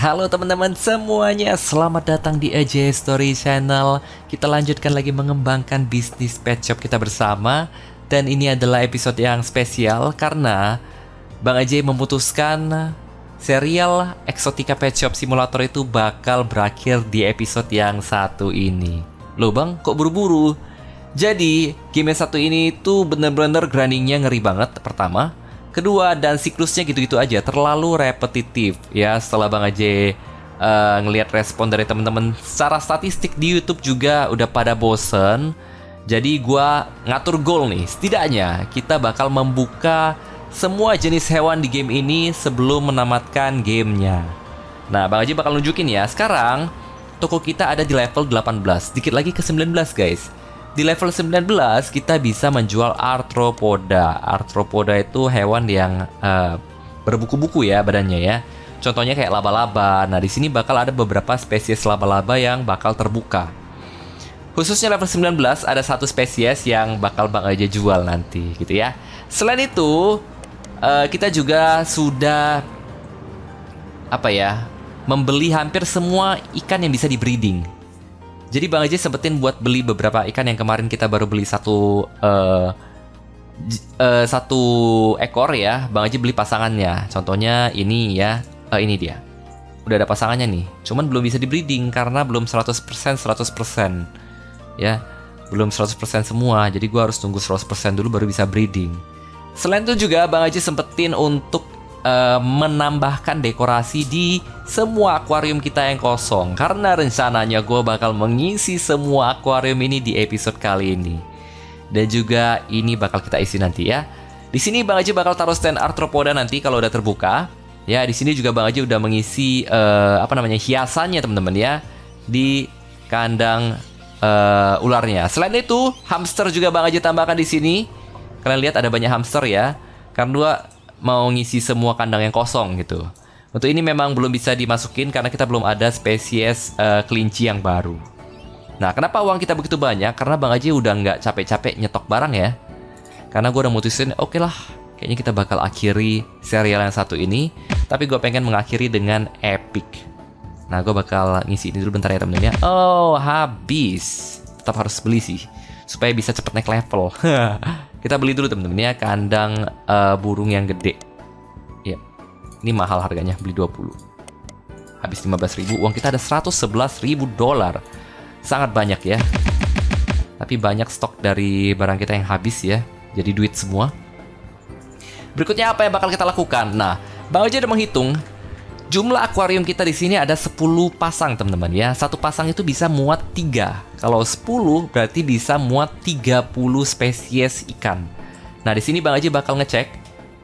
Halo teman-teman semuanya, selamat datang di AJ Story Channel. Kita lanjutkan lagi mengembangkan bisnis pet shop kita bersama. Dan ini adalah episode yang spesial karena Bang AJ memutuskan serial Exotica Pet Shop Simulator itu bakal berakhir di episode yang satu ini. Loh bang, kok buru-buru? Jadi, game yang satu ini tuh bener-bener grindingnya ngeri banget, pertama. Kedua, dan siklusnya gitu-gitu aja, terlalu repetitif. Ya, setelah Bang AJ ngelihat respon dari teman-teman secara statistik di YouTube juga udah pada bosen. Jadi gua ngatur goal nih, setidaknya kita bakal membuka semua jenis hewan di game ini sebelum menamatkan gamenya. Nah, Bang AJ bakal nunjukin ya. Sekarang, toko kita ada di level 18, dikit lagi ke 19 guys. Di level 19 kita bisa menjual arthropoda. Arthropoda itu hewan yang berbuku-buku ya badannya ya. Contohnya kayak laba-laba. Nah, di sini bakal ada beberapa spesies laba-laba yang bakal terbuka. Khususnya level 19 ada satu spesies yang bakal Bang AJ jual nanti gitu ya. Selain itu, kita juga sudah membeli hampir semua ikan yang bisa di breeding. Jadi Bang AJ sempetin buat beli beberapa ikan yang kemarin kita baru beli satu ekor ya. Bang AJ beli pasangannya. Contohnya ini ya, ini dia. Udah ada pasangannya nih. Cuman belum bisa di breeding karena belum 100% ya. Belum 100% semua. Jadi gua harus tunggu 100% dulu baru bisa breeding. Selain itu juga Bang AJ sempetin untuk menambahkan dekorasi di semua akuarium kita yang kosong. Karena rencananya gue bakal mengisi semua akuarium ini di episode kali ini. Dan juga ini bakal kita isi nanti ya. Di sini Bang AJ bakal taruh stand arthropoda nanti kalau udah terbuka. Ya, di sini juga Bang AJ udah mengisi hiasannya teman-teman ya di kandang ularnya. Selain itu, hamster juga Bang AJ tambahkan di sini. Kalian lihat ada banyak hamster ya. Karena mau ngisi semua kandang yang kosong gitu. Untuk ini memang belum bisa dimasukin karena kita belum ada spesies kelinci yang baru. Nah, kenapa uang kita begitu banyak? Karena Bang AJ udah nggak capek-capek nyetok barang ya. Karena gue udah mutusin, oke lah, kayaknya kita bakal akhiri serial yang satu ini. Tapi gue pengen mengakhiri dengan epic. Nah, gue bakal ngisi ini dulu bentar ya temen-temen ya. Oh, habis. Tetap harus beli sih, supaya bisa cepet naik level. Kita beli dulu temen-temen ya, kandang burung yang gede. Ya, ini mahal harganya, beli 20. Habis 15.000, uang kita ada 111.000 dolar. Sangat banyak ya. Tapi banyak stok dari barang kita yang habis ya. Jadi duit semua. Berikutnya apa yang bakal kita lakukan? Nah, Bang AJ udah menghitung. Jumlah akuarium kita di sini ada 10 pasang teman-teman ya. Satu pasang itu bisa muat 3. Kalau 10 berarti bisa muat 30 spesies ikan. Nah, di sini Bang AJ bakal ngecek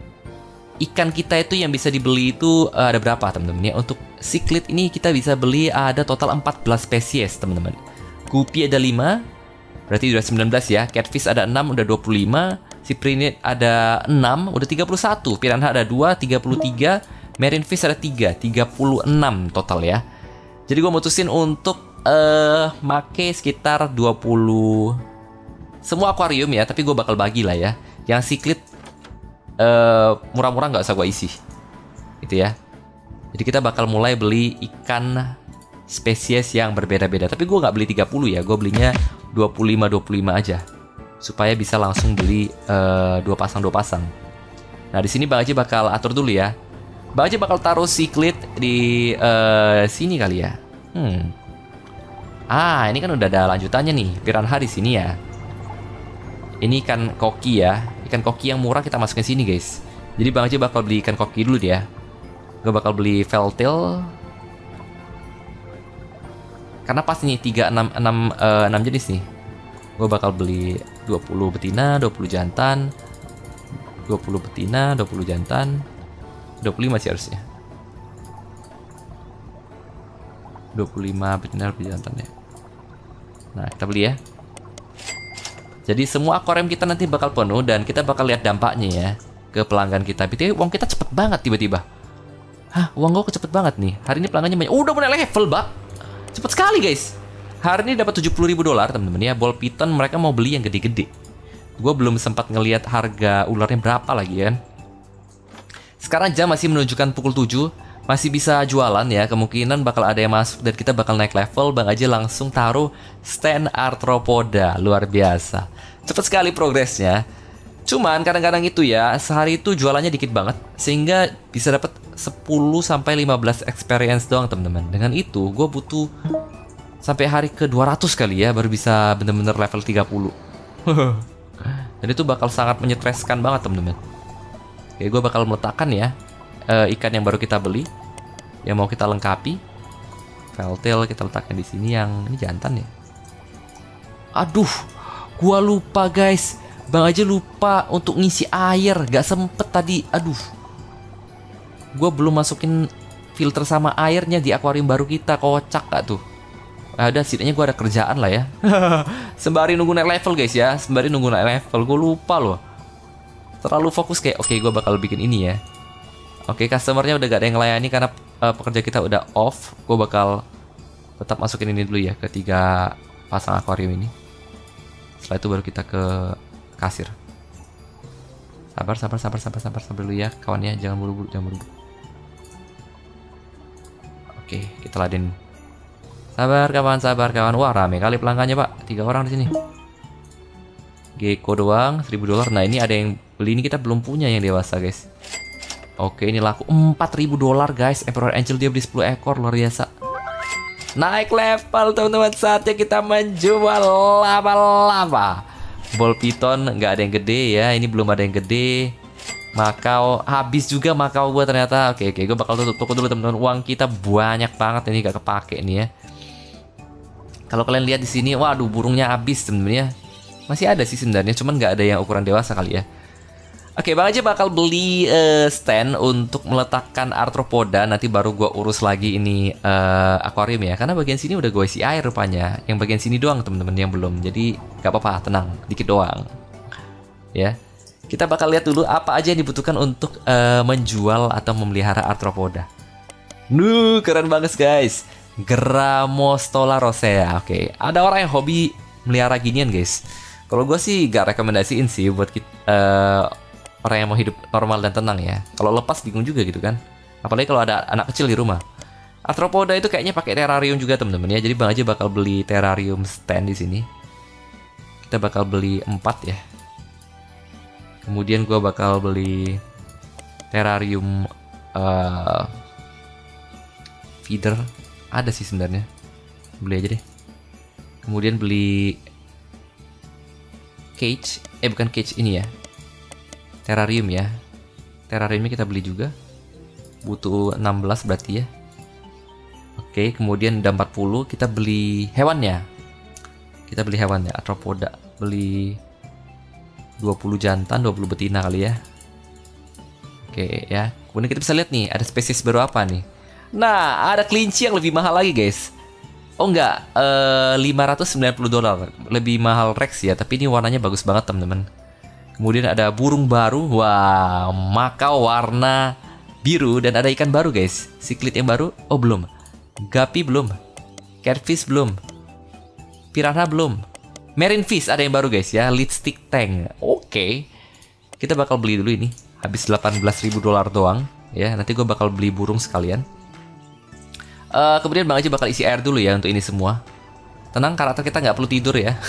ikan kita itu yang bisa dibeli itu ada berapa teman-teman ya. Untuk cichlid ini kita bisa beli ada total 14 spesies teman-teman. Guppy ada 5, berarti udah 19 ya. Catfish ada 6, udah 25. Cyprinid ada 6, udah 31. Piranha ada 2, 33. Marine fish ada 3, 36 total ya. Jadi gue mutusin untuk make sekitar 20 semua akuarium ya. Tapi gue bakal bagi lah ya. Yang cichlid murah-murah nggak usah gue isi gitu ya. Jadi kita bakal mulai beli ikan spesies yang berbeda-beda. Tapi gue nggak beli 30 ya. Gue belinya 25 aja. Supaya bisa langsung beli 2 pasang. Nah, di sini Bang AJ bakal atur dulu ya. Bang AJ bakal taruh cichlid di sini kali ya. Ini kan udah ada lanjutannya nih. Piranha di sini ya. Ini ikan koki ya. Ikan koki yang murah kita masukin sini guys. Jadi Bang AJ bakal beli ikan koki dulu dia. Gue bakal beli veltail. Karena pas nih 6 jenis nih. Gue bakal beli 20 betina, 20 jantan. 20 betina, 20 jantan. 25 sih harusnya. 25 betina, 20 jantan ya. Nah, kita beli ya. Jadi semua akuarium kita nanti bakal penuh dan kita bakal lihat dampaknya ya ke pelanggan kita. Tapi uang kita cepet banget tiba-tiba. Hah, uang gue cepet banget nih. Hari ini pelanggannya banyak. Udah mulai level, Bak. Cepet sekali, guys. Hari ini dapat 70.000 dolar, teman-teman ya. Ball python mereka mau beli yang gede-gede. Gue belum sempat ngelihat harga ularnya berapa lagi kan. Sekarang jam masih menunjukkan pukul 7. masih bisa jualan ya. Kemungkinan bakal ada yang masuk dan kita bakal naik level. Bang aja langsung taruh stand arthropoda. Luar biasa. Cepet sekali progresnya. Cuman kadang-kadang itu ya, sehari itu jualannya dikit banget. Sehingga bisa dapat 10-15 experience doang teman-teman. Dengan itu gue butuh sampai hari ke 200 kali ya baru bisa bener-bener level 30. Dan itu bakal sangat menyetreskan banget teman-teman. Oke, gue bakal meletakkan ya ikan yang baru kita beli, yang mau kita lengkapi. Veltail kita letakkan di sini, yang ini jantan ya. Aduh, gua lupa guys. Bang aja lupa untuk ngisi air, gak sempet tadi. Aduh, gua belum masukin filter sama airnya di akuarium baru kita. Kocak gak tuh? Udah, setidaknya gua ada kerjaan lah ya. Sembari nunggu naik level guys ya. Sembari nunggu naik level, gua lupa loh. Terlalu fokus kayak, oke, gua bakal bikin ini ya. Oke, customernya udah gak ada yang ngelayani karena pekerja kita udah off. Gue bakal tetap masukin ini dulu ya ke 3 pasang akuarium ini. Setelah itu baru kita ke kasir. Sabar dulu ya kawannya, jangan buru-buru, Oke, kita laden. Sabar kawan. Wah, rame kali pelanggannya pak, 3 orang di sini. Gecko doang, $1000. Nah ini ada yang beli, ini kita belum punya yang dewasa guys. Oke, ini laku $4000 guys. Emperor Angel dia beli 10 ekor, luar biasa. Naik level teman-teman, saatnya kita menjual lava-lava. Ball python nggak ada yang gede ya, ini belum ada yang gede. Makau habis juga makau gua ternyata. Oke, gue bakal tutup toko dulu teman-teman. Uang kita banyak banget ini, gak kepake nih ya. Kalau kalian lihat di sini, waduh burungnya habis teman-teman ya. Masih ada sih sebenarnya, cuman nggak ada yang ukuran dewasa kali ya. Oke, Bang aja bakal beli stand untuk meletakkan arthropoda. Nanti baru gue urus lagi ini akuarium ya. Karena bagian sini udah gue isi air rupanya. Yang bagian sini doang temen-temen yang belum. Jadi gak apa-apa, tenang, dikit doang. Ya, kita bakal lihat dulu apa aja yang dibutuhkan untuk menjual atau memelihara arthropoda. Keren banget guys. Grammostola rosea. Oke, ada orang yang hobi melihara ginian guys. Kalau gue sih gak rekomendasiin sih buat kita, orang yang mau hidup normal dan tenang ya. Kalau lepas bingung juga gitu kan. Apalagi kalau ada anak kecil di rumah. Arthropoda itu kayaknya pakai terrarium juga temen-temen ya. Jadi Bang aja bakal beli terrarium stand di sini. Kita bakal beli 4 ya. Kemudian gua bakal beli terrarium feeder. Ada sih sebenarnya. Beli aja deh. Kemudian beli cage. Bukan cage ini ya. Terrarium ya. Terrariumnya kita beli juga. Butuh 16 berarti ya. Oke, kemudian udah 40. Kita beli hewannya. Kita beli hewannya, arthropoda. Beli 20 jantan, 20 betina kali ya. Oke ya. Kemudian kita bisa lihat nih, ada spesies baru apa nih. Nah, ada kelinci yang lebih mahal lagi guys. Oh enggak, $590. Lebih mahal Rex ya, tapi ini warnanya bagus banget teman-teman. Kemudian ada burung baru, wah, makau warna biru, dan ada ikan baru guys. Cichlid yang baru, oh belum. Guppy belum. Catfish belum. Piranha belum. Marine fish ada yang baru guys ya, lipstick tank. Oke. Kita bakal beli dulu ini. Habis $18.000 doang ya. Nanti gue bakal beli burung sekalian. Kemudian Bang aja bakal isi air dulu ya untuk ini semua. Tenang, karakter kita nggak perlu tidur ya.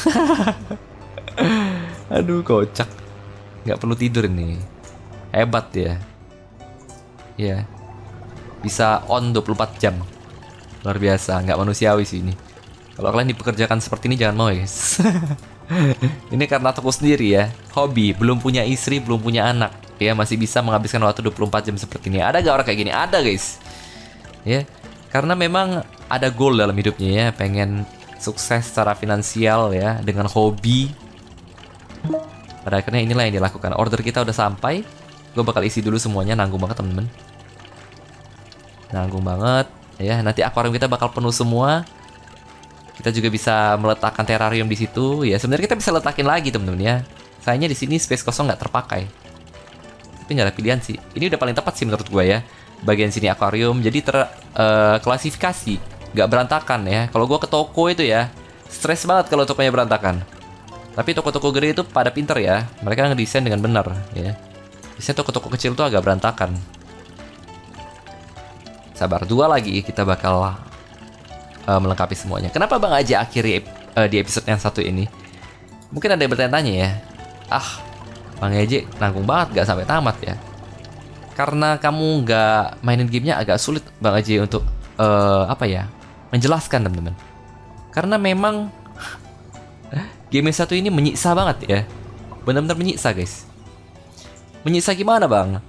Aduh, kocak. Nggak perlu tidur ini. Hebat ya. Ya. Bisa on 24 jam. Luar biasa, nggak manusiawi sih ini. Kalau kalian dipekerjakan seperti ini jangan mau ya guys. Ini karena aku sendiri ya. Hobi, belum punya istri, belum punya anak. Ya, masih bisa menghabiskan waktu 24 jam seperti ini. Ada gak orang kayak gini? Ada guys. Ya, karena memang ada goal dalam hidupnya ya. Pengen sukses secara finansial ya, dengan hobi. Pada akhirnya inilah yang dilakukan. Order kita udah sampai. Gue bakal isi dulu semuanya. Nanggung banget temen-temen. Nanggung banget ya. Nanti akuarium kita bakal penuh semua. Kita juga bisa meletakkan terrarium di situ. Ya sebenarnya kita bisa letakin lagi temen-temen ya. Sayangnya di sini space kosong nggak terpakai. Tapi nggak ada pilihan sih. Ini udah paling tepat sih menurut gue ya. Bagian sini akuarium. Jadi terklasifikasi. Nggak berantakan ya. Kalau gue ke toko itu ya, stres banget kalau tokonya berantakan. Tapi toko-toko gede itu pada pinter ya. Mereka ngedesain dengan benar ya. Biasanya toko-toko kecil tuh agak berantakan. Sabar, 2 lagi kita bakal melengkapi semuanya. Kenapa Bang Aji akhiri di episode yang satu ini? Mungkin ada yang bertanya-tanya ya. Bang Aji nanggung banget gak sampai tamat ya. Karena kamu gak mainin gamenya agak sulit Bang Aji untuk menjelaskan teman-teman. Karena memang game satu ini menyiksa banget ya. Benar-benar menyiksa guys. Menyiksa gimana Bang?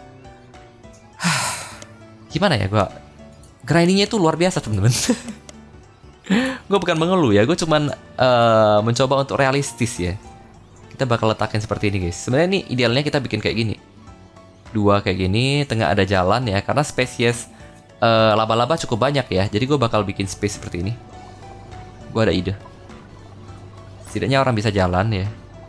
Gimana ya, gua grindingnya itu luar biasa temen-temen. Gue bukan mengeluh ya, gue cuman mencoba untuk realistis ya. Kita bakal letakin seperti ini guys. Sebenarnya ini idealnya kita bikin kayak gini, 2 kayak gini, tengah ada jalan ya. Karena spesies laba-laba cukup banyak ya. Jadi gue bakal bikin space seperti ini. Gue ada ide. Setidaknya orang bisa jalan ya.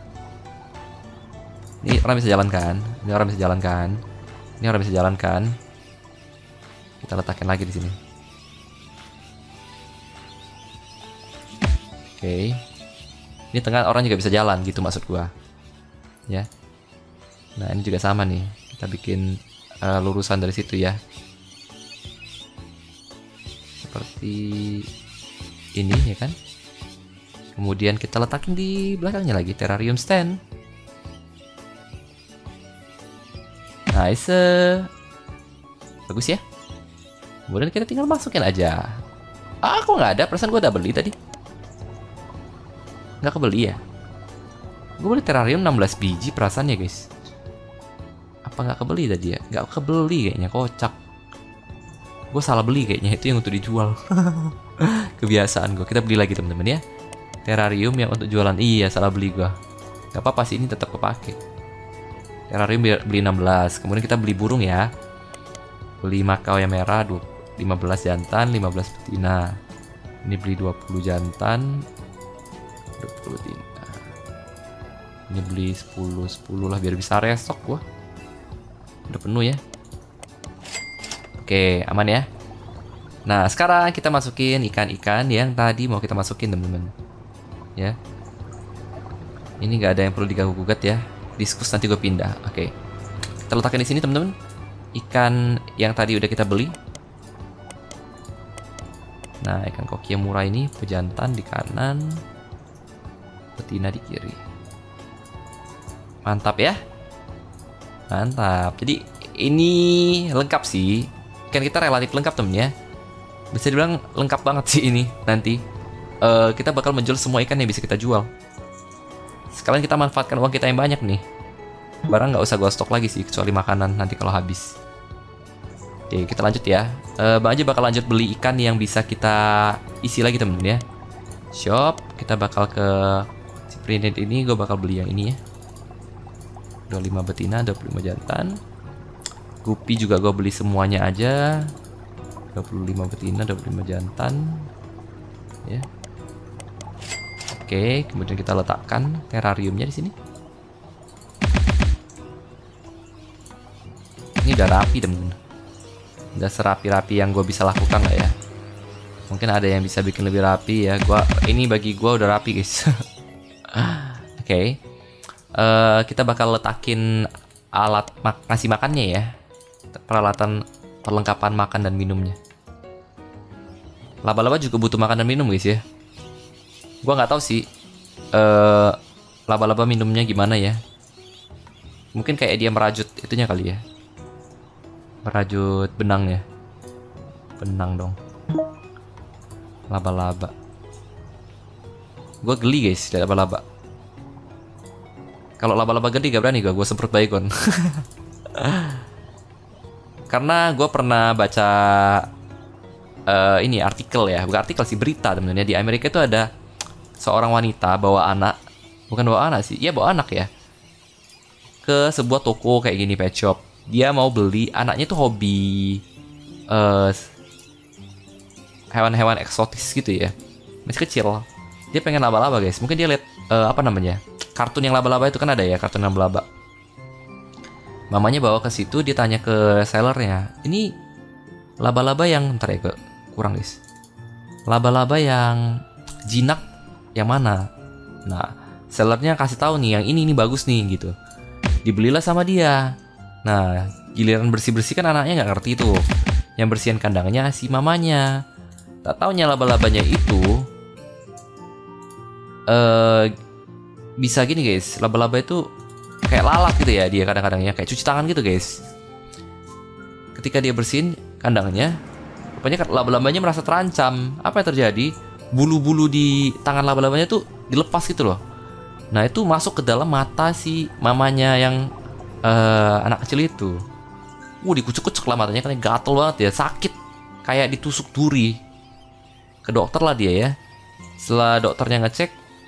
Ini orang bisa jalan kan? Ini orang bisa jalan kan? Ini orang bisa jalan kan? Kita letakin lagi di sini. Oke. Ini tengah orang juga bisa jalan gitu maksud gua. Ya. Nah, ini juga sama nih. Kita bikin lurusan dari situ ya. Seperti ini ya kan? Kemudian kita letakin di belakangnya lagi terrarium stand. Nice. Bagus ya. Kemudian kita tinggal masukin aja. Kok nggak ada? Perasaan gue udah beli tadi. Nggak kebeli ya? Gue beli terrarium 16 biji perasaan ya guys. Apa nggak kebeli tadi ya? Nggak kebeli kayaknya, kocak. Gue salah beli kayaknya, itu yang untuk dijual. Kebiasaan gue. Kita beli lagi teman-teman ya. Terrarium yang untuk jualan. Iya, salah beli gue. Gak apa-apa sih, ini tetap kepake. Terrarium beli 16. Kemudian kita beli burung ya. Beli makau yang merah 15 jantan, 15 betina. Ini beli 20 jantan, 20 betina. Ini beli 10 lah biar bisa restock gua. Udah penuh ya. Oke, aman ya. Nah, sekarang kita masukin ikan-ikan yang tadi mau kita masukin, teman-teman. Ya. Ini nggak ada yang perlu diganggu-gugat ya. Diskus nanti gue pindah. Oke. Kita letakkan di sini, teman-teman. Ikan yang tadi udah kita beli. Nah, ikan koki yang murah ini pejantan di kanan, betina di kiri. Mantap ya. Mantap. Jadi ini lengkap sih. Ikan kita relatif lengkap temen ya. Bisa dibilang lengkap banget sih ini nanti. Kita bakal menjual semua ikan yang bisa kita jual. Sekalian kita manfaatkan uang kita yang banyak nih. Barang nggak usah gua stok lagi sih, kecuali makanan nanti kalau habis. Oke, kita lanjut ya. Bang aja bakal lanjut beli ikan yang bisa kita isi lagi temen-temen ya. Shop, kita bakal ke si printed ini, gue bakal beli yang ini ya. 25 betina, 25 jantan. Gupi juga gue beli semuanya aja. 25 betina, 25 jantan. Ya. Oke, kemudian kita letakkan terrariumnya di sini. Ini udah rapi temen-temen. Udah serapi-rapi yang gue bisa lakukan lah ya. Mungkin ada yang bisa bikin lebih rapi ya. Ini bagi gue udah rapi guys. Oke. Kita bakal letakin alat ngasih makannya ya. Peralatan perlengkapan makan dan minumnya. Laba-laba juga butuh makan dan minum guys ya. Gue nggak tahu sih. Laba-laba minumnya gimana ya. Mungkin kayak dia merajut itunya kali ya. Merajut benang ya. Benang dong. Laba-laba. Gue geli guys lihat laba-laba. Kalau laba-laba gede gak berani gue semprot baygon. Karena gue pernah baca ini artikel ya, bukan artikel sih, berita temen-temen ya. Di Amerika itu ada seorang wanita bawa anak, bukan bawa anak sih, iya bawa anak ya, ke sebuah toko kayak gini, pet shop. Dia mau beli, anaknya tuh hobi hewan-hewan eksotis gitu ya, masih kecil. Dia pengen laba-laba guys. Mungkin dia lihat kartun yang laba-laba itu kan ada ya, kartun laba-laba. Mamanya bawa ke situ, dia tanya ke sellernya, ini laba-laba yang ntar ya kurang guys. Laba-laba yang jinak yang mana? Nah, sellernya kasih tahu nih, yang ini bagus nih gitu. Dibelilah sama dia. Nah, giliran bersih-bersih kan anaknya nggak ngerti tuh. Yang bersihin kandangnya si mamanya. Tak taunya laba-labanya itu bisa gini guys. Laba-laba itu kayak lalat gitu ya dia kadang-kadangnya, kayak cuci tangan gitu guys. Ketika dia bersihin kandangnya, rupanya laba-labanya merasa terancam. Apa yang terjadi? Bulu-bulu di tangan laba-labanya tuh dilepas gitu loh. Nah itu masuk ke dalam mata si mamanya yang anak kecil itu. Dikucuk-kucuk lah matanya, karena gatel banget ya, sakit kayak ditusuk duri. Ke dokter lah dia ya. Setelah dokternya ngecek,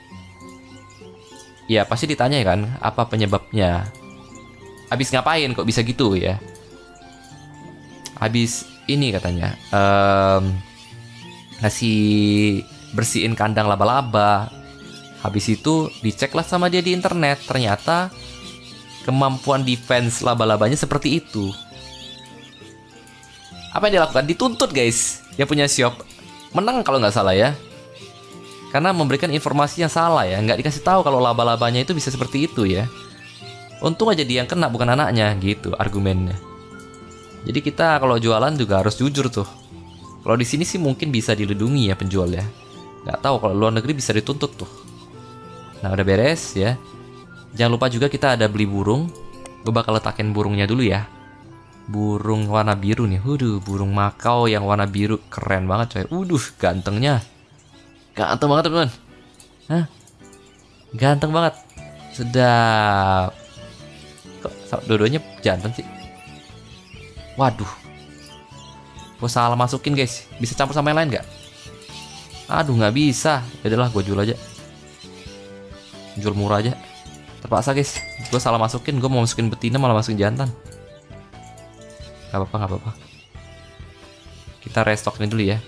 ya pasti ditanya kan apa penyebabnya. Habis ngapain kok bisa gitu ya? Habis ini katanya ngasih bersihin kandang laba-laba. Habis itu diceklah sama dia di internet, ternyata kemampuan defense laba-labanya seperti itu. Apa yang dilakukan? Dituntut guys, yang punya shop. Menang kalau nggak salah ya, karena memberikan informasi yang salah ya, nggak dikasih tahu kalau laba-labanya itu bisa seperti itu ya. Untung aja dia yang kena, bukan anaknya, gitu argumennya. Jadi kita kalau jualan juga harus jujur tuh. Kalau di sini sih mungkin bisa dilindungi ya penjual ya. Nggak tahu kalau luar negeri bisa dituntut tuh. Nah udah beres ya. Jangan lupa juga kita ada beli burung. Gue bakal letakin burungnya dulu ya. Burung warna biru nih. Burung Makau yang warna biru keren banget coy. Gantengnya. Ganteng banget teman-teman. Hah? Ganteng banget. Sedap. Kok dua-duanya jantan sih? Waduh. Gue salah masukin guys. Bisa campur sama yang lain nggak? Aduh nggak bisa. Yaudah lah gue jual aja. Jual murah aja. Terpaksa guys. Gue salah masukin. Gue mau masukin betina malah masukin jantan. Gak apa-apa. Kita restock ini dulu ya.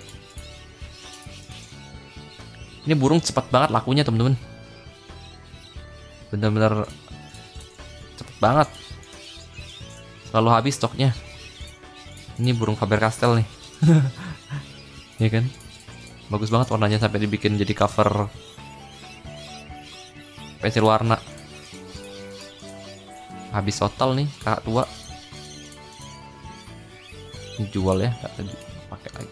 Ini burung cepat banget lakunya temen-temen. Bener-bener cepet banget. Selalu habis stoknya. Ini burung Faber-Castell nih. Iya kan? Bagus banget warnanya, sampai dibikin jadi cover pensil warna. Habis total nih kakak tua. Jual ya, pakai lagi.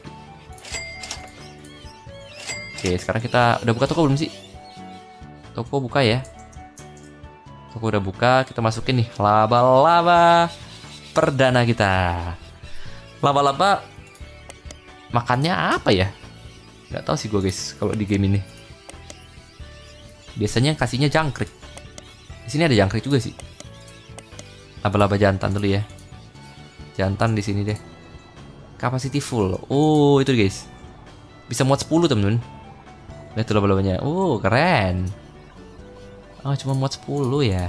Oke, sekarang kita udah buka toko belum sih? Toko buka ya. Toko udah buka, kita masukin nih laba-laba perdana kita. Laba-laba makannya apa ya? Gak tahu sih gue guys kalau di game ini. Biasanya kasihnya jangkrik. Di sini ada jangkrik juga sih. Laba-laba jantan dulu ya. Jantan di sini deh. Capacity full. Oh, itu guys. Bisa muat 10, temen-temen. Lihat tuh laba-labanya. Oh, keren. Oh, cuma muat 10 ya.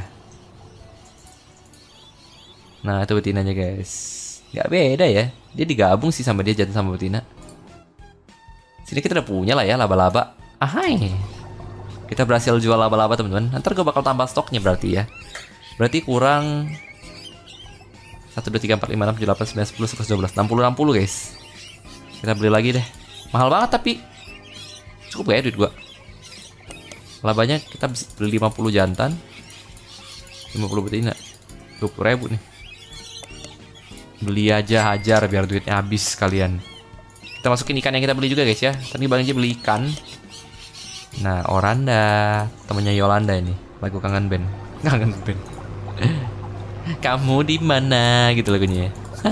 Nah, itu betinanya, guys. Gak beda ya. Dia digabung sih sama dia, jantan sama betina. Sini kita udah punya lah ya laba-laba. Ahai. Kita berhasil jual laba-laba, temen-temen. Ntar gue bakal tambah stoknya berarti ya. Berarti kurang 1, 2, 3, 4, 5, 6, 7, 8, 9, 10, 11, 12, 60 guys. Kita beli lagi deh. Mahal banget tapi cukup gak ya duit gua. Labanya kita beli 50 jantan, 50 betina, 20.000 nih. Beli aja hajar biar duitnya habis sekalian. Kita masukin ikan yang kita beli juga guys ya. Tadi Bang Ji beli ikan. Nah, Oranda, temennya Yolanda ini. Lagu kangen band. Kangen band. Kamu di mana gitu lagunya.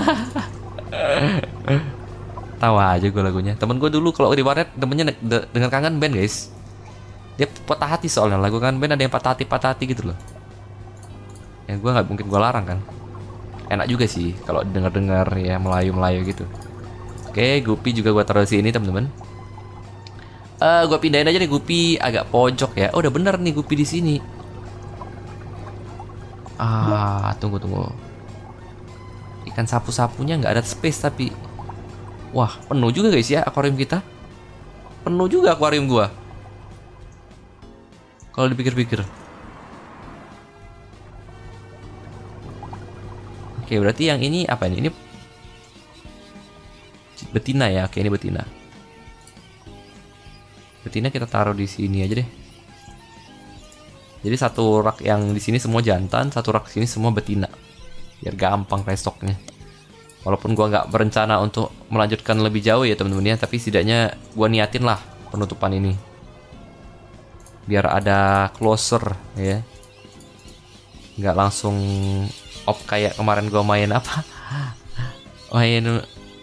Tawa aja gue lagunya. Temen gue dulu kalau di warnet temennya dengan kangen band guys. Dia patah hati soalnya lagu kangen band ada yang patah hati gitu loh. Ya gue nggak mungkin gue larang kan. Enak juga sih kalau denger ya Melayu gitu. Oke, Guppy juga gue taruh di sini temen-temen. Gue pindahin aja deh Guppy agak pojok ya. Oh udah bener nih Guppy di sini. Tunggu. Ikan sapu-sapunya nggak ada space tapi. Wah, penuh juga guys ya akuarium kita. Penuh juga akuarium gua. Kalau dipikir-pikir. Oke, berarti yang ini apa ini? Ini betina ya. Oke, ini betina. Betina kita taruh di sini aja deh. Jadi satu rak yang di sini semua jantan, satu rak sini semua betina. Biar gampang restoknya. Walaupun gua nggak berencana untuk melanjutkan lebih jauh ya teman-teman ya, tapi setidaknya gua niatin lah penutupan ini. Biar ada closer ya. Nggak langsung op kayak kemarin gua main apa? Main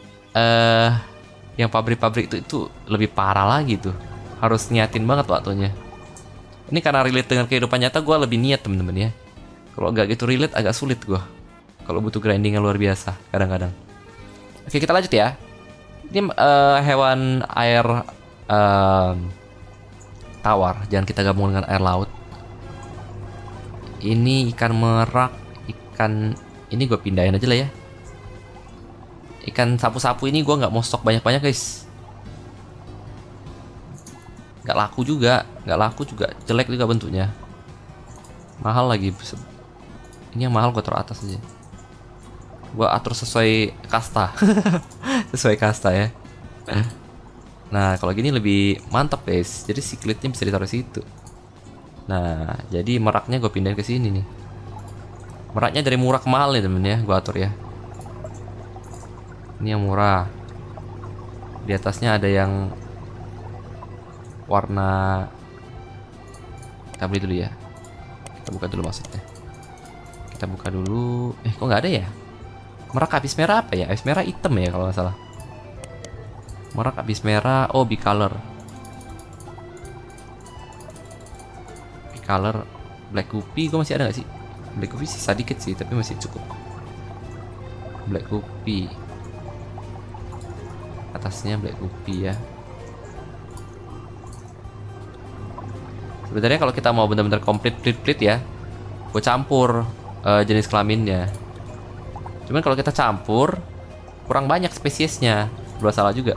yang pabrik-pabrik itu lebih parah lagi tuh. Harus niatin banget waktunya. Ini karena relate dengan kehidupan nyata, gua lebih niat teman-teman ya. Kalau nggak gitu relate agak sulit gua. Kalau butuh grinding yang luar biasa kadang-kadang. Oke, kita lanjut ya. Ini hewan air tawar, jangan kita gabung dengan air laut. Ini ikan merak, ikan ini gue pindahin aja lah ya. Ikan sapu-sapu ini gue nggak mau stok banyak-banyak guys. Nggak laku juga, jelek juga bentuknya. Mahal lagi. Ini yang mahal gue taruh atas aja. Gue atur sesuai kasta. Sesuai kasta ya. Nah kalau gini lebih mantap guys. Jadi siklitnya bisa ditaruh situ. Nah jadi meraknya gue pindahin ke sini nih. Meraknya dari murah ke mahal nih temen ya. Gue atur ya. Ini yang murah. Di atasnya ada yang warna. Kita beli dulu ya. Kita buka dulu maksudnya. Kita buka dulu. Kok nggak ada ya? Merak habis merah apa ya? Habis merah hitam ya kalau nggak salah. Merak habis merah. Oh, bicolor. Bicolor. Black guppy gue masih ada nggak sih? Black guppy sisa dikit sih, tapi masih cukup. Black guppy. Atasnya black guppy ya. Sebenarnya kalau kita mau benar-benar komplit ya, gue campur jenis kelaminnya. Cuman kalau kita campur kurang banyak spesiesnya, bersalah juga.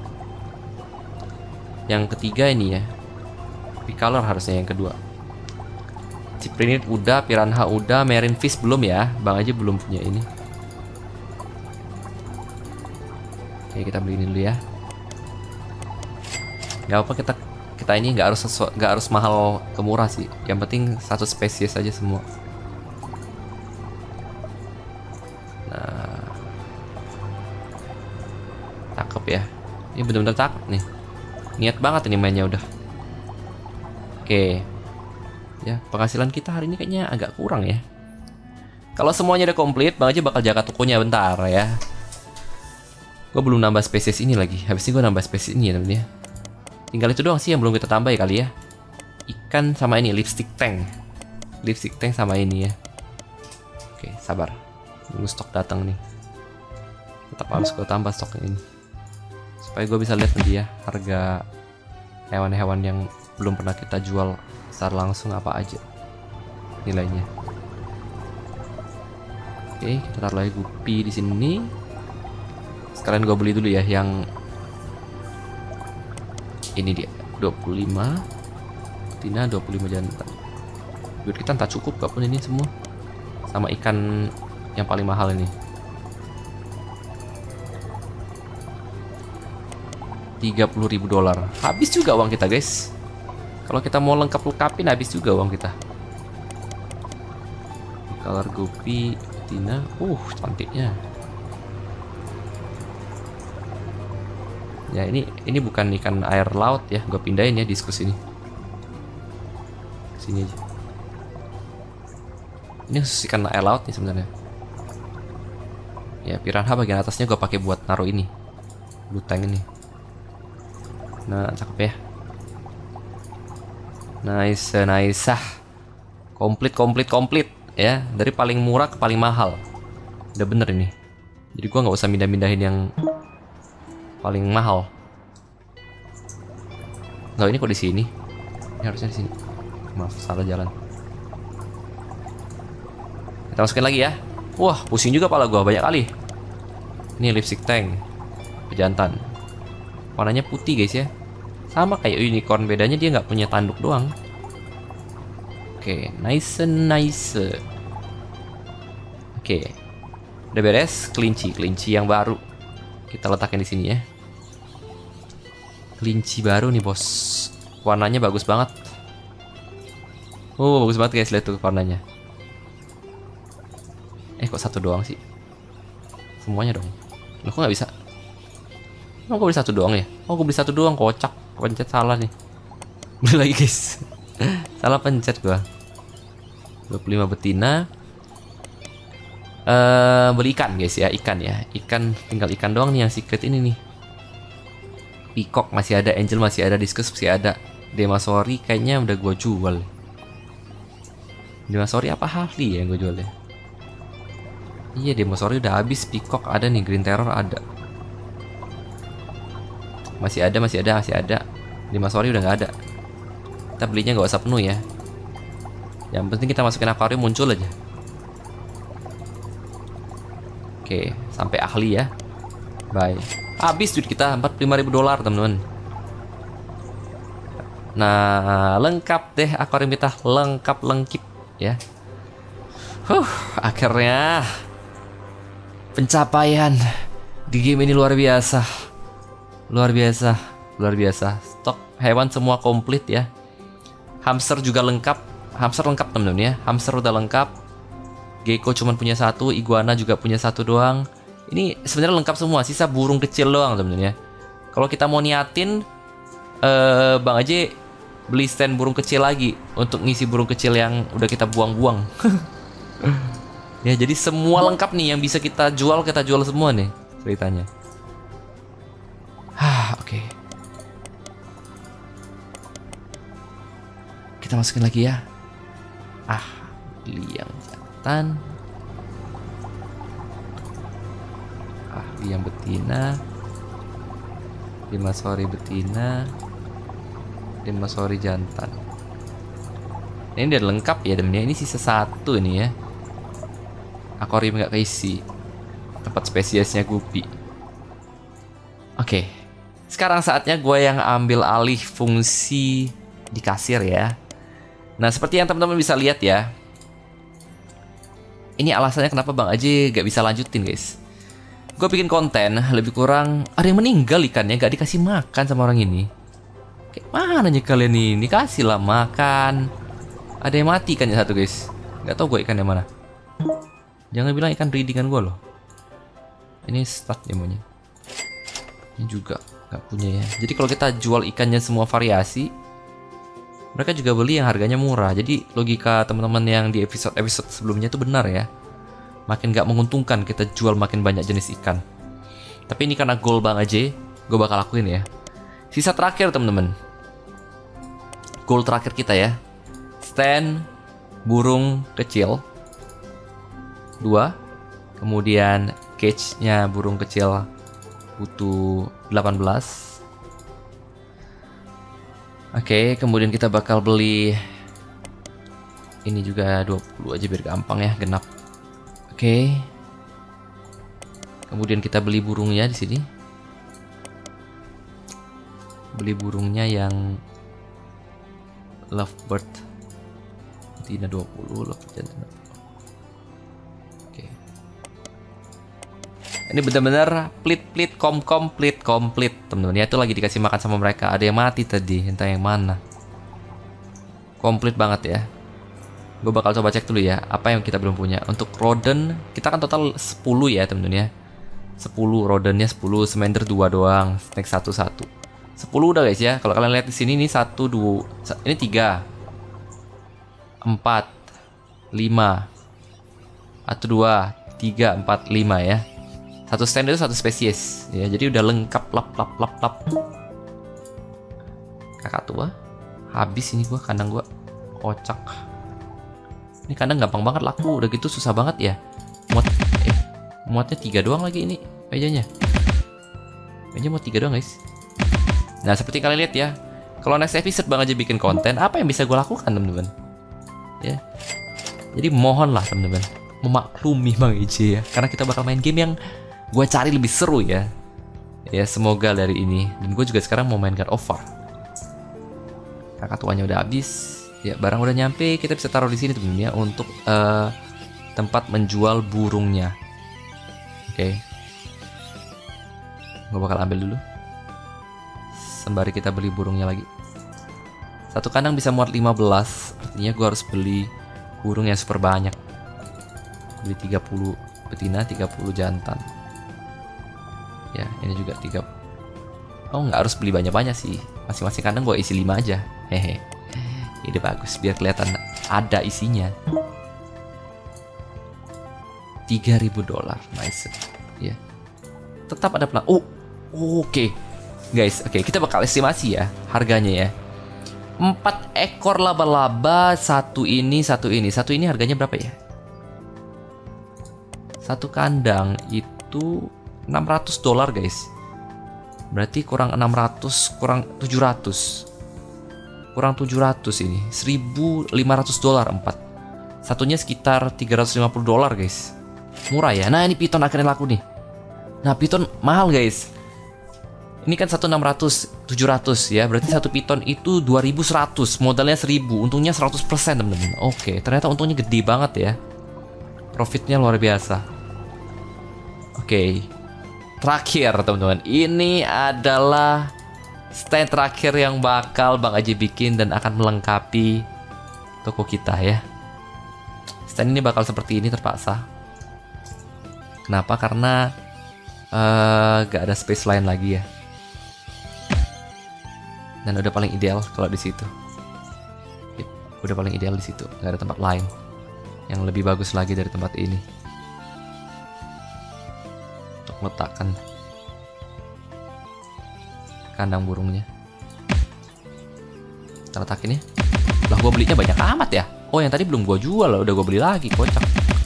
Yang ketiga ini ya, bicolor harusnya yang kedua. Cyprinid udah, piranha udah, marine fish belum ya, bang aja belum punya ini. Oke kita beli ini dulu ya. Gak apa kita ini nggak harus mahal ke murah sih. Yang penting satu spesies aja semua. Cakep ya. Ini bener-bener cakep nih. Niat banget ini mainnya udah. Oke. Ya, penghasilan kita hari ini kayaknya agak kurang ya. Kalau semuanya udah komplit, Bang aja bakal jaga tokonya bentar ya. Gue belum nambah spesies ini lagi. Habis ini gue nambah spesies ini ya temen ya. Tinggal itu doang sih yang belum kita tambah ya kali ya. Ikan sama ini, lipstick tank. Lipstick tank sama ini ya. Oke, sabar. Nunggu stok datang nih. Tetap harus gue tambah stoknya ini. Supaya gue bisa lihat nanti ya harga hewan-hewan yang belum pernah kita jual secara langsung apa aja nilainya. Oke, kita taruh lagi guppy di sini. Sekalian gue beli dulu ya yang ini dia 25 betina, 25 jantan. Duit kita entah cukup gak pun ini semua. Sama ikan yang paling mahal ini $30.000. Habis juga uang kita guys. Kalau kita mau lengkapin habis juga uang kita. Color guppy, betina. Cantiknya. Ya ini bukan ikan air laut ya. Gue pindahin ya diskus ini. Sini aja. Ini khusus ikan air laut nih sebenarnya. Ya piranha bagian atasnya gue pakai buat naruh ini. Blue tank ini. Nah, cakep ya. Nice. Komplit ya. Dari paling murah ke paling mahal. Udah bener ini. Jadi gua nggak usah mindah-mindahin yang paling mahal. Nggak, ini kok di sini? Ini harusnya di sini. Maaf, salah jalan. Kita masukin lagi ya. Wah, pusing juga pala gua banyak kali. Ini lipstick tank. Pejantan. Warnanya putih guys ya. Sama kayak unicorn, bedanya dia nggak punya tanduk doang. Oke, nice. Oke, udah beres. Kelinci yang baru kita letakkan di sini ya. Kelinci baru nih bos. Warnanya bagus banget. Bagus banget guys, lihat tuh warnanya. Kok satu doang sih? semuanya dong. Loh, kok nggak bisa? Oh, gue beli satu doang ya? Oh, gue beli satu doang, kocak. Pencet salah nih. Beli lagi guys. Salah pencet gua. 25 betina. Beli ikan guys ya, ikan ya. Ikan, tinggal ikan doang nih yang secret ini nih. Peacock masih ada, Angel masih ada, Discus masih ada. Demasori kayaknya udah gua jual. Demasori apa Harley ya yang gua jual ya? Iya, Demasori udah habis, Peacock ada nih, Green Terror ada. Masih ada. Demasori udah nggak ada. Kita belinya nggak usah penuh ya. Yang penting kita masukin akuarium muncul aja. Oke, sampai ahli ya. Bye. Habis duit kita $45.000 teman-teman. Nah, lengkap deh akuarium kita, lengkap ya. Akhirnya pencapaian di game ini luar biasa. Luar biasa. Stok hewan semua komplit ya. Hamster juga lengkap. Hamster lengkap temen-temen ya. Hamster udah lengkap. Gecko cuman punya satu. Iguana juga punya satu doang. Ini sebenarnya lengkap semua. Sisa burung kecil doang temen-temen ya. Kalau kita mau niatin, Bang Aje beli stand burung kecil lagi untuk ngisi burung kecil yang udah kita buang-buang. Ya, jadi semua lengkap nih yang bisa kita jual semua nih ceritanya. Oke. Kita masukin lagi ya. Beli yang jantan. Beli yang betina. Demasori betina. Demasori jantan. Ini udah lengkap ya temennya. Ini sisa satu ini ya. Akuarium nggak keisi. Tempat spesiesnya gupi. Oke. Sekarang saatnya gue yang ambil alih fungsi di kasir ya. Nah, seperti yang teman-teman bisa lihat ya. Ini alasannya kenapa Bang Aje gak bisa lanjutin guys. Gue bikin konten lebih kurang ada yang meninggal ikannya, gak dikasih makan sama orang ini. Kayak mana nih kalian ini? Kasih lah makan. Ada yang mati ikannya satu guys. Gak tau gue ikannya mana. Jangan bilang ikan breedingan gue loh. Ini stat demonya. Ini juga gak punya ya. Jadi kalau kita jual ikannya semua variasi, mereka juga beli yang harganya murah. Jadi logika teman-teman yang di episode sebelumnya itu benar ya. Makin gak menguntungkan kita jual makin banyak jenis ikan. Tapi ini karena goal Bang Aje, gue bakal lakuin ya. Sisa terakhir teman-teman. Goal terakhir kita ya. Stand burung kecil 2. Kemudian cage-nya burung kecil butuh 18. Oke, kemudian kita bakal beli ini juga 20 aja biar gampang ya, genap. Oke. Kemudian kita beli burungnya di sini. Beli burungnya yang lovebird. Betina 20, lovebird jantan. Oke. Ini benar-benar plit komplit teman-teman ya. Itu lagi dikasih makan sama mereka. Ada yang mati tadi, entah yang mana. Komplit banget ya. Gue bakal coba cek dulu ya apa yang kita belum punya. Untuk rodent kita kan total 10 ya teman-teman ya. 10 rodentnya 10, Salamander 2 doang, snake 1. 10 udah guys ya. Kalau kalian lihat di sini ini 1 2 ini 3 4 5 1 2 3 4 5 ya. Satu stand itu satu spesies ya, jadi udah lengkap lap. Kakak tua habis ini kandang gua kocak. Ini kandang gampang banget laku, udah gitu susah banget ya. Muatnya 3 doang lagi ini mejanya. Meja mau 3 doang guys. Nah, seperti kalian lihat ya, kalau next episode Bang Aje bikin konten, apa yang bisa gue lakukan teman-teman ya. Jadi mohonlah teman-teman memaklumi Bang Aje ya, karena kita bakal main game yang gue cari lebih seru ya. Ya semoga dari ini. Dan gue juga sekarang mau main God of War. Kakak tuanya udah habis. Ya barang udah nyampe. Kita bisa taruh di sini temen-temen ya. Untuk tempat menjual burungnya. Oke. Gue bakal ambil dulu. Sembari kita beli burungnya lagi. Satu kandang bisa muat 15. Artinya gue harus beli burung yang super banyak. Beli 30 betina, 30 jantan. Ya, ini juga 3. Oh, nggak harus beli banyak-banyak sih. Masing-masing kandang gue isi 5 aja. Hehe. Ini bagus, biar kelihatan ada isinya. $3.000, nice. Ya. Tetap ada pelan. Oh, oke. Guys, oke, kita bakal estimasi ya harganya ya. 4 ekor laba-laba, satu ini. Satu ini harganya berapa ya? Satu kandang itu $600, guys. Berarti kurang 600, kurang 700. Kurang 700 ini. $1.500 4. Satunya sekitar $350, guys. Murah ya. Nah, ini piton akhirnya laku nih. Nah, piton mahal, guys. Ini kan 1.600, 700 ya. Berarti satu piton itu 2.100. Modalnya 1.000. Untungnya 100%, teman-teman. Oke, ternyata untungnya gede banget ya. Profitnya luar biasa. Oke. Terakhir, teman-teman. Ini adalah stand terakhir yang bakal Bang Aji bikin dan akan melengkapi toko kita ya. Stand ini bakal seperti ini terpaksa. Kenapa? Karena gak ada space lain lagi ya. Dan udah paling ideal kalau di situ. Udah paling ideal di situ. Gak ada tempat lain yang lebih bagus lagi dari tempat ini untuk meletakkan kandang burungnya. Kita letakin ya. Lah, gue belinya banyak amat ya. Oh, yang tadi belum gue jual, udah gue beli lagi, kocak.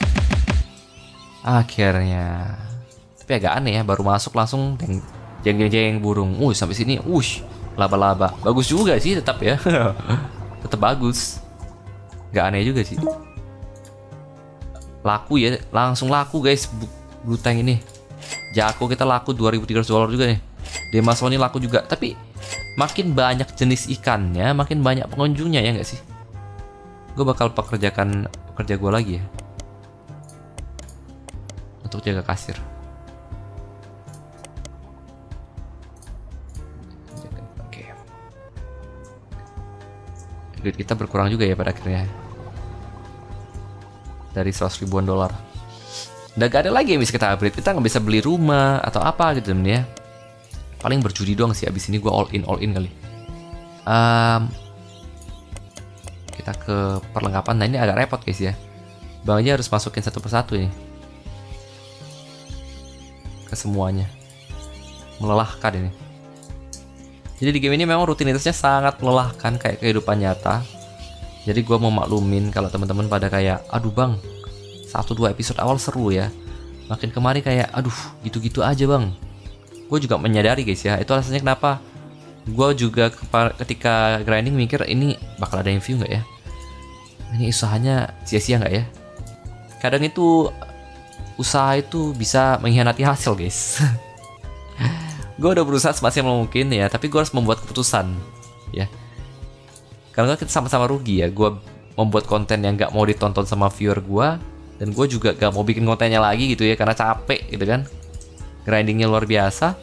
Akhirnya. Tapi agak aneh ya, baru masuk langsung jeng burung. Sampai sini, laba-laba. Bagus juga sih tetap ya. Tetap bagus. Gak aneh juga sih. Laku ya, langsung laku guys. Blue Tank ini. Jako kita laku $2.300 juga nih. Demasoni laku juga. Tapi makin banyak jenis ikannya, makin banyak pengunjungnya ya nggak sih? Gue bakal pekerja gue lagi ya untuk jaga kasir. Oke. Duit kita berkurang juga ya pada akhirnya. Dari $100.000-an. Udah gak ada lagi yang bisa kita upgrade. Kita nggak bisa beli rumah atau apa gitu temen ya. Paling berjudi doang sih. Abis ini gue all in kali. Kita ke perlengkapan. Nah, ini agak repot guys ya. Bang aja harus masukin satu persatu ini ke semuanya. Melelahkan ini. Jadi di game ini memang rutinitasnya sangat melelahkan kayak kehidupan nyata. Jadi gue mau maklumin kalau teman-teman pada kayak, aduh bang, 1-2 episode awal seru ya. Makin kemari kayak, aduh gitu-gitu aja bang. Gue juga menyadari guys ya, itu alasannya kenapa gue juga ketika grinding mikir ini bakal ada yang view nggak ya? Ini usahanya sia-sia nggak ya? Kadang itu usaha itu bisa mengkhianati hasil guys. Gue udah berusaha semaksimal mungkin ya, tapi gue harus membuat keputusan ya. Karena kita sama-sama rugi ya. Gue membuat konten yang gak mau ditonton sama viewer gue, dan gue juga gak mau bikin kontennya lagi gitu ya, karena capek gitu kan. Grindingnya luar biasa.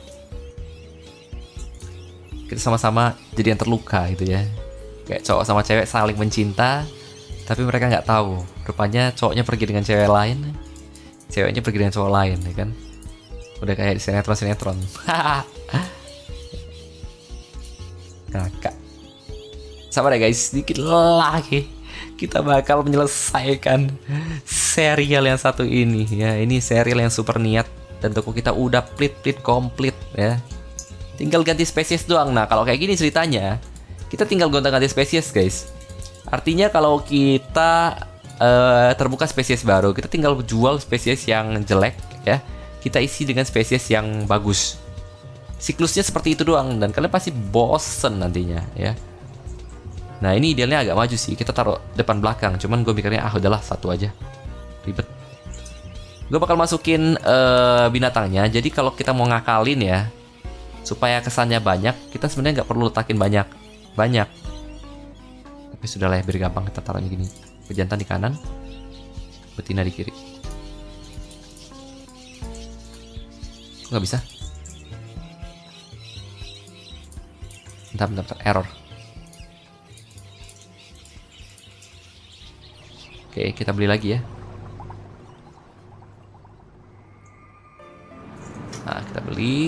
Kita sama-sama jadi yang terluka gitu ya. Kayak cowok sama cewek saling mencinta, tapi mereka gak tahu rupanya cowoknya pergi dengan cewek lain, ceweknya pergi dengan cowok lain ya kan. Udah kayak di sinetron. Kakak, sabar ya guys, sedikit lagi kita bakal menyelesaikan serial yang satu ini ya. Ini serial yang super niat dan toko kita udah komplit ya. Tinggal ganti spesies doang. Nah, kalau kayak gini ceritanya, kita tinggal gonta-ganti spesies guys. Artinya kalau kita terbuka spesies baru, kita tinggal jual spesies yang jelek ya. Kita isi dengan spesies yang bagus. Siklusnya seperti itu doang, dan kalian pasti bosen nantinya ya. Nah, ini idealnya agak maju sih. Kita taruh depan belakang. Cuman gue mikirnya udahlah satu aja. Ribet. Gue bakal masukin binatangnya. Jadi kalau kita mau ngakalin ya, supaya kesannya banyak, kita sebenarnya nggak perlu letakin banyak. Tapi sudahlah ya, biar gampang kita taruhnya gini. Pejantan di kanan, betina di kiri. Kok nggak bisa? Bentar, error. Oke, kita beli lagi ya. Nah, kita beli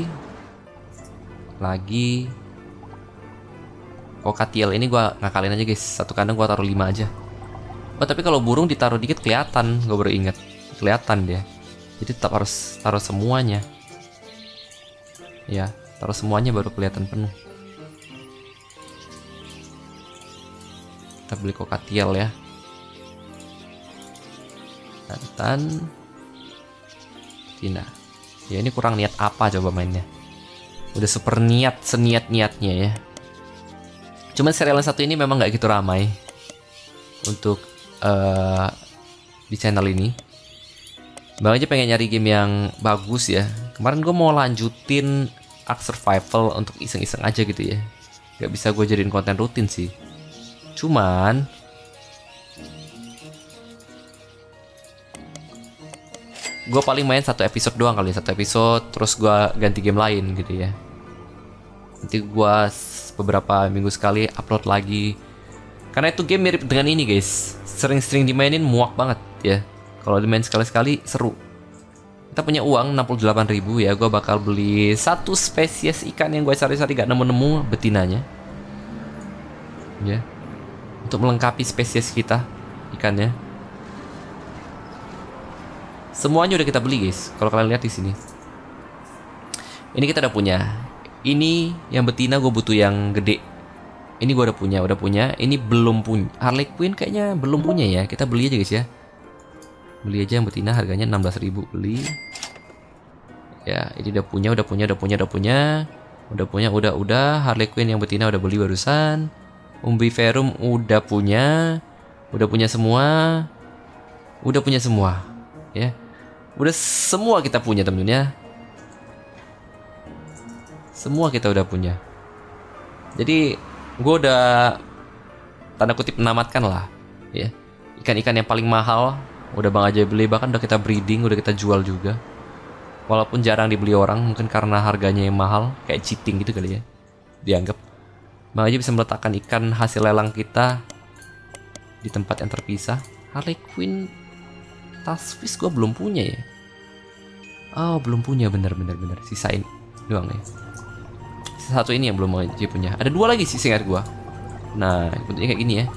lagi. Kokatiel ini gua ngakalin aja guys. Satu kandang gua taruh 5 aja. Oh, tapi kalau burung ditaruh dikit kelihatan. Gue baru inget. Kelihatan dia. Jadi tetap harus taruh semuanya. Ya, taruh semuanya baru kelihatan penuh. Kita beli kokatiel ya. Dan Tina. Ya ini kurang niat apa coba mainnya. Udah super niat, seniat-niatnya ya. Cuman serial yang satu ini memang nggak gitu ramai untuk di channel ini. Bang aja pengen nyari game yang bagus ya. Kemarin gue mau lanjutin Ark Survival untuk iseng-iseng aja gitu ya. Gak bisa gue jadiin konten rutin sih. Cuman gue paling main 1 episode doang kali, 1 episode terus gue ganti game lain gitu ya. Nanti gue beberapa minggu sekali upload lagi. Karena itu game mirip dengan ini guys. Sering-sering dimainin muak banget ya. Kalau dimain sekali-sekali seru. Kita punya uang 68.000 ya. Gue bakal beli 1 spesies ikan yang gue cari-cari gak nemu-nemu betinanya. Ya. Untuk melengkapi spesies kita ikannya. Semuanya udah kita beli guys. Kalau kalian lihat di sini. Ini kita udah punya. Ini yang betina gue butuh yang gede. Ini gue udah punya. Ini belum punya. Harley Quinn kayaknya belum punya ya. Kita beli aja guys ya. Beli aja yang betina harganya 16.000 beli. Ya, ini udah punya. Udah. Harley Quinn yang betina udah beli barusan. Umbiferum udah punya semua. Ya. Udah semua kita punya temen-temen ya. Semua kita udah punya. Jadi gue udah tanda kutip menamatkan lah ya. Ikan-ikan yang paling mahal udah Bang aja beli, bahkan udah kita breeding, udah kita jual juga. Walaupun jarang dibeli orang, mungkin karena harganya yang mahal, kayak cheating gitu kali ya dianggap. Bang aja bisa meletakkan ikan hasil lelang kita di tempat yang terpisah. Harley Quinn Tasfish gue belum punya ya. Oh belum punya, bener. Sisain doang ya. Satu ini yang belum aja punya. Ada 2 lagi sih seingat gua. Nah, bentuknya kayak gini ya.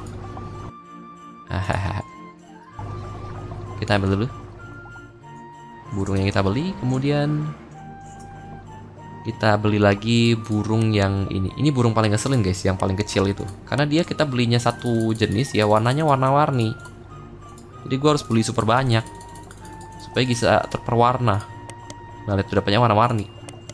Kita ambil dulu burung yang kita beli, kemudian kita beli lagi burung yang ini. Ini burung paling ngeselin guys, yang paling kecil itu. Karena dia kita belinya satu jenis ya, warnanya warna-warni. Jadi gua harus beli super banyak supaya bisa terperwarna. Nah, lihat udah banyak warna-warni.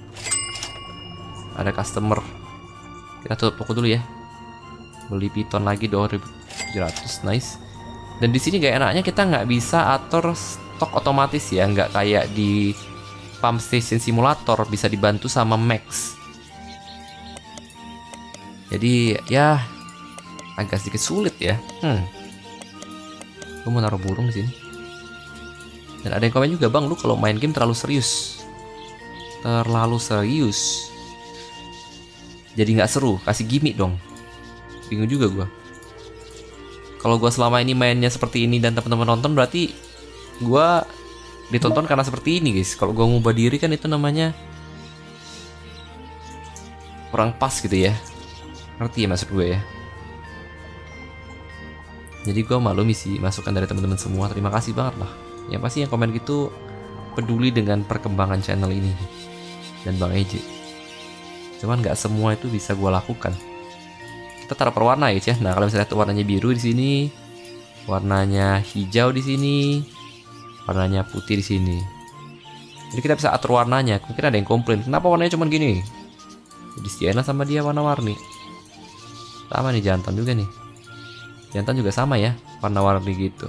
Ada customer. Kita tutup toko dulu ya. Beli piton lagi 2.700, nice. Dan di sini gak enaknya kita nggak bisa atur stok otomatis ya, nggak kayak di Pump Station Simulator bisa dibantu sama Max. Jadi ya agak sedikit sulit ya. Gue mau naruh burung di sini. Dan ada yang komen juga, Bang, lu kalau main game terlalu serius. Jadi nggak seru, kasih gimmick dong. Bingung juga gue. Kalau gue selama ini mainnya seperti ini dan teman-teman nonton, berarti gue ditonton karena seperti ini guys. Kalau gue ngubah diri kan itu namanya kurang pas gitu ya. Ngerti ya maksud gue ya. Jadi gue maklumi sih masukan dari teman-teman semua. Terima kasih banget lah. Yang pasti yang komen gitu peduli dengan perkembangan channel ini dan Bang Eje. Cuman nggak semua itu bisa gue lakukan. Kita taruh perwarna ya. Nah kalau misalnya warnanya biru di sini, warnanya hijau di sini, warnanya putih di sini. Jadi kita bisa atur warnanya. Mungkin ada yang komplain, kenapa warnanya cuma gini? Disediain sama dia warna-warni. Sama nih jantan juga nih. Jantan juga sama ya, warna-warni gitu.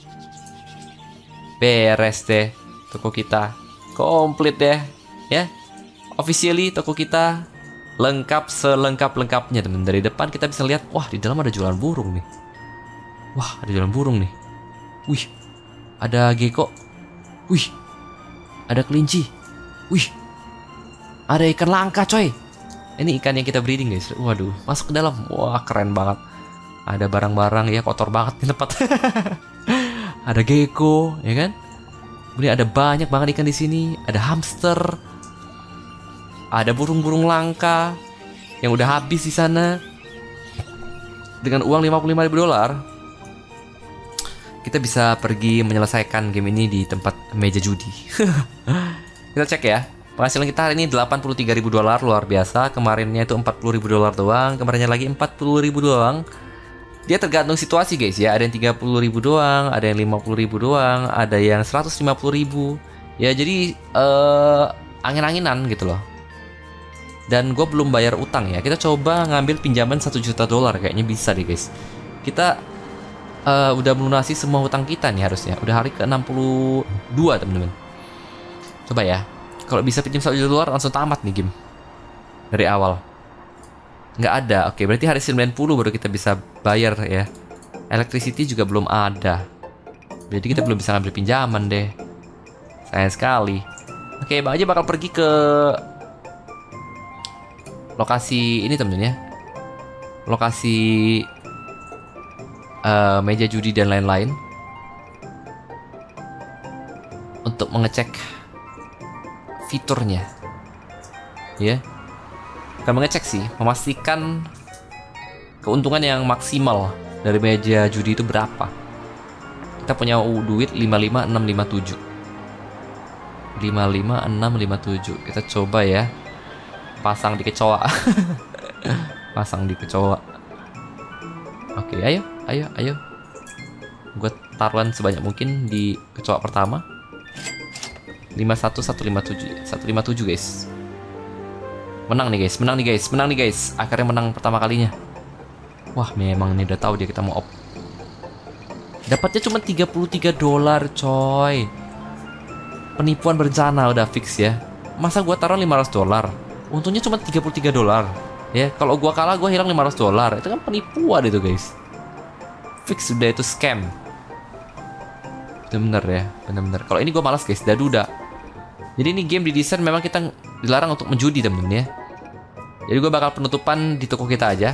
Beres deh toko kita, komplit deh ya. Officially toko kita lengkap selengkap-lengkapnya teman. Dari depan kita bisa lihat, wah di dalam ada jualan burung nih. Wah ada jualan burung nih. Wih, ada gecko. Wih, ada kelinci. Wih, ada ikan langka coy. Ini ikan yang kita breeding guys. Waduh, masuk ke dalam. Wah keren banget. Ada barang-barang ya, kotor banget di tempat. Ada gecko, ya kan? Kemudian ada banyak banget ikan di sini. Ada hamster, Ada burung-burung langka yang udah habis di sana. Dengan uang 55.000 dolar, kita bisa pergi menyelesaikan game ini di tempat meja judi. Kita cek ya. Penghasilan kita hari ini 83.000 dolar, luar biasa. Kemarinnya itu 40.000 dolar doang, kemarinnya lagi 40.000 doang. Dia tergantung situasi guys ya. Ada yang 30.000 doang, ada yang 50.000 doang, ada yang 150.000. Ya jadi angin-anginan gitu loh. Dan gue belum bayar utang ya. Kita coba ngambil pinjaman 1 juta dolar, kayaknya bisa deh guys. Kita udah melunasi semua hutang kita nih harusnya. Udah hari ke-62 teman-teman. Coba ya. Kalau bisa pinjam 1 juta dolar langsung tamat nih game. Dari awal. Nggak ada. Oke, berarti hari 90 baru kita bisa bayar ya. Electricity juga belum ada. Jadi kita belum bisa ngambil pinjaman deh. Sayang sekali. Oke, Bang aja bakal pergi ke lokasi ini temen-temen ya. Lokasi meja judi dan lain-lain. Untuk mengecek fiturnya. Ya. Bukan mengecek sih, memastikan keuntungan yang maksimal dari meja judi itu berapa. Kita punya duit 55657. 55657. Kita coba ya. Pasang di kecoa. Pasang di kecoa. Oke, ayo. Gue taruhan sebanyak mungkin di kecoa pertama. 51157. 157 guys. Menang nih guys. Akhirnya menang pertama kalinya. Wah, memang nih udah tahu dia kita mau op. Dapatnya cuma 33 dolar, coy. Penipuan berencana udah fix ya. Masa gua taruh 500 dolar? Untungnya cuma 33 dolar. Ya, kalau gua kalah gua hilang 500 dolar. Itu kan penipuan itu, guys. Fix sudah itu scam. Bener-bener ya, bener-bener. Kalau ini gua malas, guys. Daduda. Jadi ini game didesain memang kita dilarang untuk menjudi, temen-temen ya. Jadi gue bakal penutupan di toko kita aja.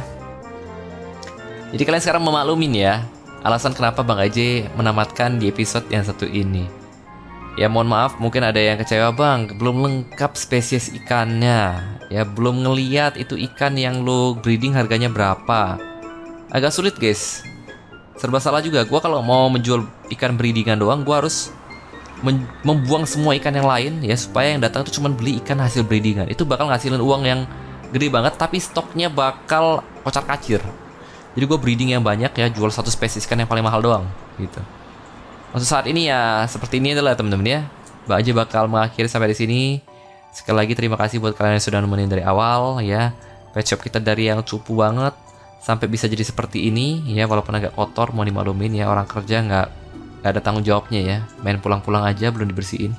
Jadi kalian sekarang memaklumin ya alasan kenapa Bang AJ menamatkan di episode yang satu ini. Ya mohon maaf, mungkin ada yang kecewa Bang, belum lengkap spesies ikannya. Ya belum ngeliat itu ikan yang lo breeding harganya berapa. Agak sulit guys. Serba salah juga, gue kalau mau menjual ikan breedingan doang, gue harus membuang semua ikan yang lain ya, supaya yang datang itu cuma beli ikan hasil breedingan. Itu bakal ngasilin uang yang gede banget, tapi stoknya bakal kocar kacir. Jadi gue breeding yang banyak ya, jual satu spesies ikan yang paling mahal doang gitu. Untuk saat ini ya seperti ini adalah temen-temen ya. Mbak aja bakal mengakhiri sampai di sini. Sekali lagi terima kasih buat kalian yang sudah nemenin dari awal ya. Pet shop kita dari yang cupu banget sampai bisa jadi seperti ini ya, walaupun agak kotor, mau dimaklumin ya, orang kerja nggak ada tanggung jawabnya ya, main pulang-pulang aja belum dibersihin.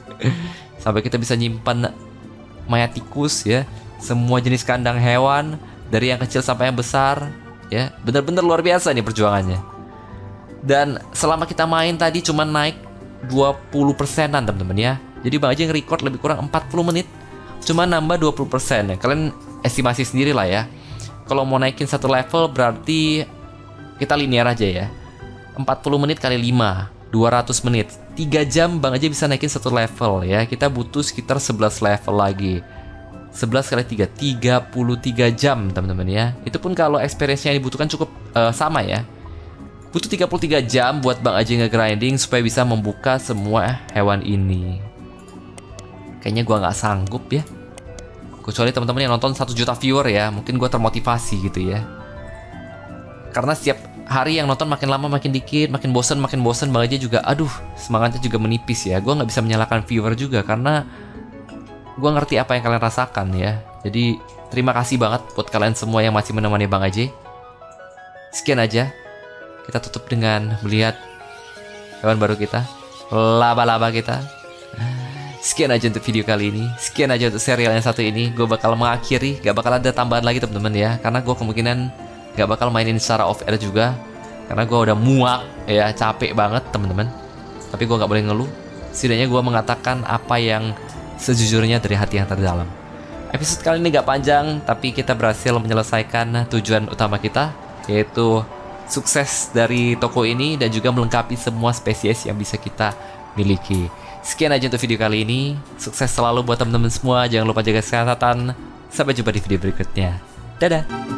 Sampai kita bisa nyimpan mayat tikus ya, semua jenis kandang hewan dari yang kecil sampai yang besar ya, bener-bener luar biasa nih perjuangannya. Dan selama kita main tadi cuma naik 20%an teman-teman ya. Jadi Bang aja nge-record lebih kurang 40 menit cuma nambah 20% ya. Kalian estimasi sendiri lah ya. Kalau mau naikin satu level berarti kita linear aja ya. 40 menit kali 5, 200 menit. 3 jam Bang aja bisa naikin satu level ya. Kita butuh sekitar 11 level lagi. 11 kali 3, 33 jam teman-teman ya. Itu pun kalau experience-nya yang dibutuhkan cukup sama ya. Butuh 33 jam buat Bang aja nge-grinding supaya bisa membuka semua hewan ini. Kayaknya gua nggak sanggup ya. Kecuali teman-teman yang nonton 1 juta viewer ya, mungkin gua termotivasi gitu ya. Karena setiap hari yang nonton makin lama makin dikit, makin bosen Bang aja juga, aduh semangatnya juga menipis ya. Gue nggak bisa menyalahkan viewer juga karena gue ngerti apa yang kalian rasakan ya. Jadi terima kasih banget buat kalian semua yang masih menemani Bang AJ. Sekian aja, kita tutup dengan melihat hewan baru kita, laba-laba kita. Sekian aja untuk video kali ini. Sekian aja untuk serial yang satu ini. Gue bakal mengakhiri, gak bakal ada tambahan lagi teman-teman ya, karena gue kemungkinan gak bakal mainin secara off air juga, karena gue udah muak ya, capek banget teman-teman. Tapi gue gak boleh ngeluh. Setidaknya gue mengatakan apa yang sejujurnya dari hati yang terdalam. Episode kali ini gak panjang, tapi kita berhasil menyelesaikan tujuan utama kita, yaitu sukses dari toko ini dan juga melengkapi semua spesies yang bisa kita miliki. Sekian aja untuk video kali ini. Sukses selalu buat teman-teman semua. Jangan lupa jaga kesehatan. Sampai jumpa di video berikutnya. Dadah.